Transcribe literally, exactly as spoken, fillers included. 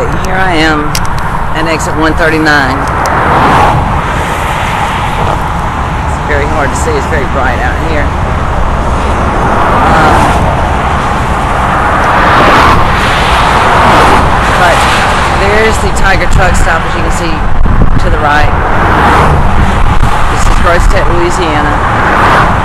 Okay, here I am at exit one thirty-nine. It's very hard to see. It's very bright out here. Um, but there's the Tiger truck stop, as you can see to the right. This is Grosse Tete, Louisiana.